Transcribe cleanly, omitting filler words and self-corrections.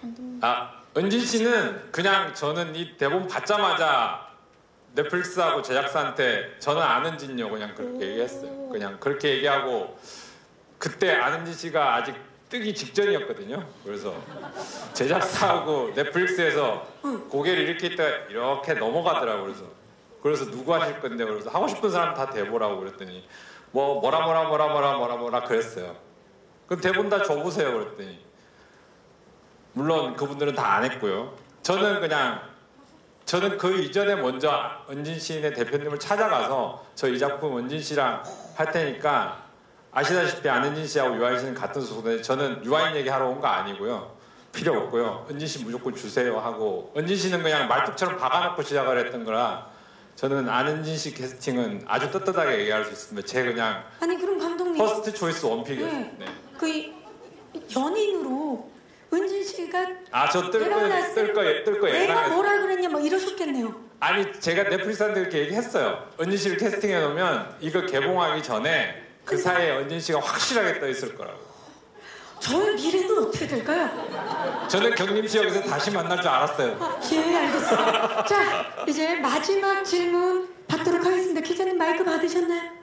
은진 씨는 그냥 저는 이 대본 받자마자 넷플릭스하고 제작사한테 저는 안은진요 그냥 그렇게 얘기했어요. 그냥 그렇게 얘기하고 그때 안은진 씨가 아직 뜨기 직전이었거든요. 그래서 제작사하고 넷플릭스에서 고개를 이렇게 있다 이렇게 넘어가더라고요. 그래서 누구 하실 건데 그래서 하고 싶은 사람 다 대보라고 그랬더니 뭐라 그랬어요. 그럼 대본 다 줘보세요 그랬더니 물론 그분들은 다 안 했고요. 저는 그 이전에 먼저 은진 씨네 대표님을 찾아가서 저 이 작품 은진 씨랑 할 테니까 아시다시피 안은진 씨하고 유아인 씨는 같은 소속인데 저는 유아인 얘기하러 온 거 아니고요. 필요 없고요. 은진 씨 무조건 주세요 하고 은진 씨는 그냥 말뚝처럼 박아놓고 시작을 했던 거라 저는 안은진 씨 캐스팅은 아주 떳떳하게 얘기할 수 있습니다. 제 그냥 아니 그럼 감독님 퍼스트 초이스 원픽이었어요. 네. 그 연인으로 은진 씨가 저 뜰 거 내가 뭐라 그랬냐 뭐 이러셨겠네요. 아니 제가 넷플릭스한테 이렇게 얘기했어요. 은진 씨를 캐스팅해 놓으면 이거 개봉하기 전에 그 사이에 은진 씨가 확실하게 떠 있을 거라고. 저의 미래는 어떻게 될까요? 저는 경림 씨 여기서 다시 만날 줄 알았어요. 예, 알겠습니다. 자, 이제 마지막 질문 받도록 하겠습니다. 기자님 마이크 받으셨나요?